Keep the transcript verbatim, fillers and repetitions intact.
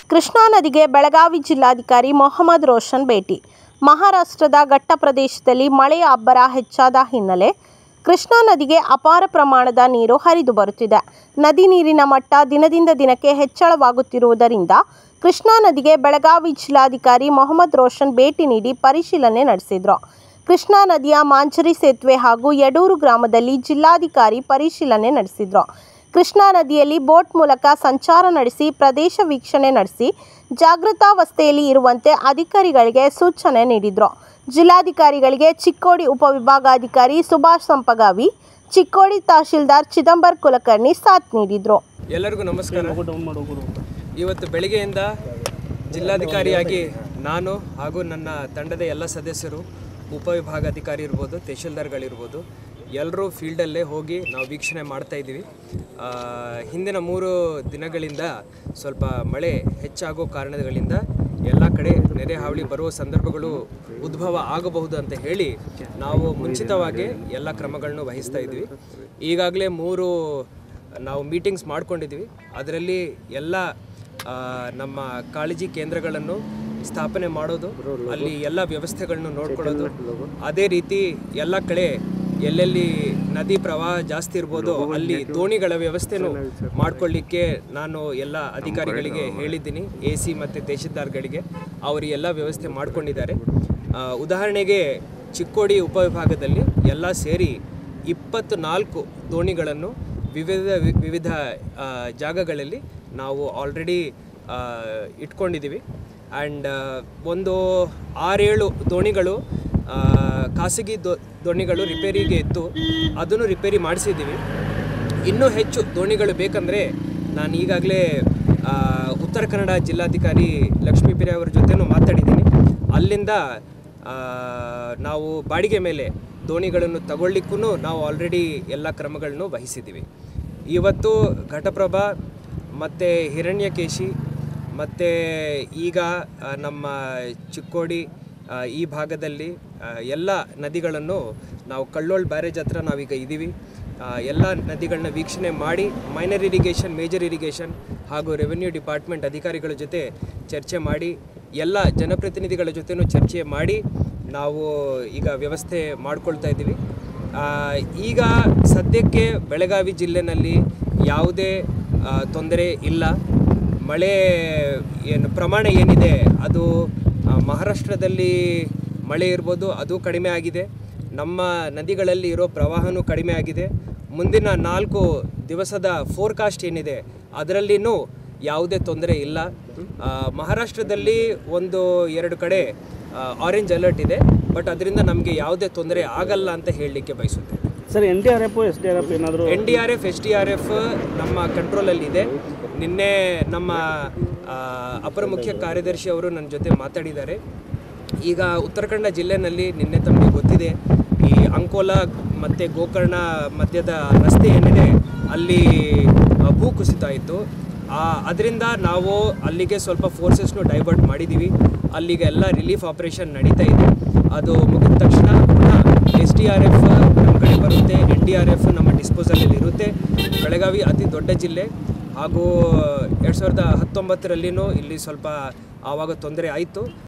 ಕೃಷ್ಣಾ ನದಿಗೆ ಬೆಳಗಾವಿ ಜಿಲ್ಲಾಧಿಕಾರಿ ಮೊಹಮ್ಮದ್ ರೋಷನ್ ಭೇಟಿ. ಮಹಾರಾಷ್ಟ್ರದ ಘಟ್ಟ ಪ್ರದೇಶದಲ್ಲಿ ಮಳೆಯ ಅಬ್ಬರ ಹೆಚ್ಚಾದ ಹಿನ್ನೆಲೆ ಕೃಷ್ಣಾ ನದಿಗೆ ಅಪಾರ ಪ್ರಮಾಣದ ನೀರು ಹರಿದು ಬರುತ್ತಿದೆ. ನದಿ ನೀರಿನ ಮಟ್ಟ ದಿನದಿಂದ ದಿನಕ್ಕೆ ಹೆಚ್ಚಳವಾಗುತ್ತಿರುವುದರಿಂದ ಕೃಷ್ಣಾ ನದಿಗೆ ಬೆಳಗಾವಿ ಜಿಲ್ಲಾಧಿಕಾರಿ ಮೊಹಮ್ಮದ್ ರೋಷನ್ ಭೇಟಿ ನೀಡಿ ಪರಿಶೀಲನೆ ನಡೆಸಿದರು. ಕೃಷ್ಣಾ ನದಿಯ ಮಾಂಜರಿ ಸೇತುವೆ ಹಾಗೂ ಯಡೂರು ಗ್ರಾಮದಲ್ಲಿ ಜಿಲ್ಲಾಧಿಕಾರಿ ಪರಿಶೀಲನೆ ನಡೆಸಿದರು. ಕೃಷ್ಣಾ ನದಿಯಲ್ಲಿ ಬೋಟ್ ಮೂಲಕ ಸಂಚಾರ ನಡೆಸಿ ಪ್ರದೇಶ ವೀಕ್ಷಣೆ ನಡೆಸಿ ಜಾಗೃತಾವಸ್ಥೆಯಲ್ಲಿ ಇರುವಂತೆ ಅಧಿಕಾರಿಗಳಿಗೆ ಸೂಚನೆ ನೀಡಿದರು. ಜಿಲ್ಲಾಧಿಕಾರಿಗಳಿಗೆ ಚಿಕ್ಕೋಡಿ ಉಪವಿಭಾಗಾಧಿಕಾರಿ ಸುಭಾಷ್ ಸಂಪಗಾವಿ, ಚಿಕ್ಕೋಡಿ ತಹಶೀಲ್ದಾರ್ ಚಿದಂಬರ್ ಕುಲಕರ್ಣಿ ಸಾಥ್ ನೀಡಿದರು. ಎಲ್ಲರಿಗೂ ನಮಸ್ಕಾರ. ಇವತ್ತು ಬೆಳಗ್ಗೆಯಿಂದ ಜಿಲ್ಲಾಧಿಕಾರಿಯಾಗಿ ನಾನು ಹಾಗೂ ನನ್ನ ತಂಡದ ಎಲ್ಲ ಸದಸ್ಯರು, ಉಪವಿಭಾಗಾಧಿಕಾರಿ ಇರ್ಬೋದು, ತಹಶೀಲ್ದಾರ್ಗಳಿರ್ಬೋದು, ಎಲ್ಲರೂ ಫೀಲ್ಡಲ್ಲೇ ಹೋಗಿ ನಾವು ವೀಕ್ಷಣೆ ಮಾಡ್ತಾಯಿದ್ದೀವಿ. ಹಿಂದಿನ ಮೂರು ದಿನಗಳಿಂದ ಸ್ವಲ್ಪ ಮಳೆ ಹೆಚ್ಚಾಗೋ ಕಾರಣಗಳಿಂದ ಎಲ್ಲ ಕಡೆ ನೆರೆ ಹಾವಳಿ ಬರುವ ಸಂದರ್ಭಗಳು ಉದ್ಭವ ಆಗಬಹುದು ಅಂತ ಹೇಳಿ ನಾವು ಮುಂಚಿತವಾಗಿ ಎಲ್ಲ ಕ್ರಮಗಳನ್ನು ವಹಿಸ್ತಾ ಇದ್ವಿ. ಈಗಾಗಲೇ ಮೂರು ನಾವು ಮೀಟಿಂಗ್ಸ್ ಮಾಡ್ಕೊಂಡಿದ್ವಿ. ಅದರಲ್ಲಿ ಎಲ್ಲ ನಮ್ಮ ಕಾಳಜಿ ಕೇಂದ್ರಗಳನ್ನು ಸ್ಥಾಪನೆ ಮಾಡೋದು, ಅಲ್ಲಿ ಎಲ್ಲ ವ್ಯವಸ್ಥೆಗಳನ್ನು ನೋಡ್ಕೊಳ್ಳೋದು, ಅದೇ ರೀತಿ ಎಲ್ಲ ಕಡೆ ಎಲ್ಲೆಲ್ಲಿ ನದಿ ಪ್ರವಾಹ ಜಾಸ್ತಿ ಇರ್ಬೋದು ಅಲ್ಲಿ ದೋಣಿಗಳ ವ್ಯವಸ್ಥೆನೂ ಮಾಡ್ಕೊಳ್ಳಿಕ್ಕೆ ನಾನು ಎಲ್ಲ ಅಧಿಕಾರಿಗಳಿಗೆ ಹೇಳಿದ್ದೀನಿ. ಎ ಸಿ ಮತ್ತು ತಹಶೀಲ್ದಾರ್ಗಳಿಗೆ ಅವರು ಎಲ್ಲ ವ್ಯವಸ್ಥೆ ಮಾಡ್ಕೊಂಡಿದ್ದಾರೆ. ಉದಾಹರಣೆಗೆ ಚಿಕ್ಕೋಡಿ ಉಪವಿಭಾಗದಲ್ಲಿ ಎಲ್ಲ ಸೇರಿ ಇಪ್ಪತ್ತು ನಾಲ್ಕು ದೋಣಿಗಳನ್ನು ವಿವಿಧ ವಿವಿಧ ಜಾಗಗಳಲ್ಲಿ ನಾವು ಆಲ್ರೆಡಿ ಇಟ್ಕೊಂಡಿದ್ದೀವಿ. ಆ್ಯಂಡ್ ಒಂದು ಆರೇಳು ದೋಣಿಗಳು ಖಾಸಗಿ ದೋ ದೋಣಿಗಳು ರಿಪೇರಿಗೆ ಇತ್ತು, ಅದನ್ನು ರಿಪೇರಿ ಮಾಡಿಸಿದ್ದೀವಿ. ಇನ್ನೂ ಹೆಚ್ಚು ದೋಣಿಗಳು ಬೇಕಂದರೆ ನಾನು ಈಗಾಗಲೇ ಉತ್ತರ ಕನ್ನಡ ಜಿಲ್ಲಾಧಿಕಾರಿ ಲಕ್ಷ್ಮೀಪ್ರಿಯ ಅವರ ಜೊತೆನೂ ಮಾತಾಡಿದ್ದೀನಿ. ಅಲ್ಲಿಂದ ನಾವು ಬಾಡಿಗೆ ಮೇಲೆ ದೋಣಿಗಳನ್ನು ತಗೊಳ್ಳಿಕ್ಕೂ ನಾವು ಆಲ್ರೆಡಿ ಎಲ್ಲ ಕ್ರಮಗಳನ್ನು ವಹಿಸಿದ್ದೀವಿ. ಇವತ್ತು ಘಟಪ್ರಭಾ ಮತ್ತು ಹಿರಣ್ಯಕೇಶಿ ಮತ್ತು ಈಗ ನಮ್ಮ ಚಿಕ್ಕೋಡಿ ಈ ಭಾಗದಲ್ಲಿ ಎಲ್ಲ ನದಿಗಳನ್ನು ನಾವು ಕಳ್ಳೋಳ್ ಬ್ಯಾರೇಜ್ ಹತ್ರ ನಾವೀಗ ಇದ್ದೀವಿ. ಎಲ್ಲ ನದಿಗಳನ್ನ ವೀಕ್ಷಣೆ ಮಾಡಿ ಮೈನರ್ ಇರಿಗೇಷನ್, ಮೇಜರ್ ಇರಿಗೇಷನ್ ಹಾಗೂ ರೆವೆನ್ಯೂ ಡಿಪಾರ್ಟ್ಮೆಂಟ್ ಅಧಿಕಾರಿಗಳ ಜೊತೆ ಚರ್ಚೆ ಮಾಡಿ, ಎಲ್ಲ ಜನಪ್ರತಿನಿಧಿಗಳ ಜೊತೆನೂ ಚರ್ಚೆ ಮಾಡಿ ನಾವು ಈಗ ವ್ಯವಸ್ಥೆ ಮಾಡ್ಕೊಳ್ತಾ ಇದ್ದೀವಿ. ಈಗ ಸದ್ಯಕ್ಕೆ ಬೆಳಗಾವಿ ಜಿಲ್ಲೆಯಲ್ಲಿ ಯಾವುದೇ ತೊಂದರೆ ಇಲ್ಲ. ಮಳೆ ಏನು ಪ್ರಮಾಣ ಏನಿದೆ ಅದು ಮಹಾರಾಷ್ಟ್ರದಲ್ಲಿ ಮಳೆ ಇರ್ಬೋದು, ಅದು ಕಡಿಮೆ ಆಗಿದೆ. ನಮ್ಮ ನದಿಗಳಲ್ಲಿ ಇರೋ ಪ್ರವಾಹನೂ ಕಡಿಮೆ ಆಗಿದೆ. ಮುಂದಿನ ನಾಲ್ಕು ದಿವಸದ ಫೋರ್ಕಾಸ್ಟ್ ಏನಿದೆ ಅದರಲ್ಲಿನೂ ಯಾವುದೇ ತೊಂದರೆ ಇಲ್ಲ. ಮಹಾರಾಷ್ಟ್ರದಲ್ಲಿ ಒಂದು ಎರಡು ಕಡೆ ಆರೆಂಜ್ ಅಲರ್ಟ್ ಇದೆ, ಬಟ್ ಅದರಿಂದ ನಮಗೆ ಯಾವುದೇ ತೊಂದರೆ ಆಗಲ್ಲ ಅಂತ ಹೇಳಲಿಕ್ಕೆ ಬಯಸುತ್ತೇನೆ. Sir, N D R F S D R F ಏನಾದರೂ N D R F S D R F ನಮ್ಮ ಕಂಟ್ರೋಲಲ್ಲಿದೆ. ನಿನ್ನೆ ನಮ್ಮ ಅಪರ ಮುಖ್ಯ ಕಾರ್ಯದರ್ಶಿ ಅವರು ನನ್ನ ಜೊತೆ ಮಾತಾಡಿದ್ದಾರೆ. ಈಗ ಉತ್ತರ ಕನ್ನಡ ಜಿಲ್ಲೆಯಲ್ಲಿ ನಿನ್ನೆ ತಮಗೆ ಗೊತ್ತಿದೆ, ಈ ಅಂಕೋಲಾ ಮತ್ತು ಗೋಕರ್ಣ ಮಧ್ಯದ ರಸ್ತೆ ಏನಿದೆ ಅಲ್ಲಿ ಭೂಕುಸಿತ ಆಯಿತು. ಅದರಿಂದ ನಾವು ಅಲ್ಲಿಗೆ ಸ್ವಲ್ಪ ಫೋರ್ಸಸ್ನು ಡೈವರ್ಟ್ ಮಾಡಿದ್ದೀವಿ. ಅಲ್ಲಿಗೆ ಎಲ್ಲ ರಿಲೀಫ್ ಆಪರೇಷನ್ ನಡೀತಾ ಇದೆ. ಅದು ಮುಗಿದ ತಕ್ಷಣ ಎಸ್ ಡಿ ಆರ್ ಎಫ್ ನಮ್ಮ ಕಡೆ ಬರುತ್ತೆ, ಎನ್ ಡಿ ಆರ್ ಎಫ್ ನಮ್ಮ ಡಿಸ್ಪೋಸಲಲ್ಲಿ ಇರುತ್ತೆ. ಬೆಳಗಾವಿ ಅತಿ ದೊಡ್ಡ ಜಿಲ್ಲೆ ಹಾಗೂ ಎರಡು ಸಾವಿರದ ಹತ್ತೊಂಬತ್ತರಲ್ಲಿನೂ ಇಲ್ಲಿ ಸ್ವಲ್ಪ ಆವಾಗ ತೊಂದರೆ ಆಯಿತು.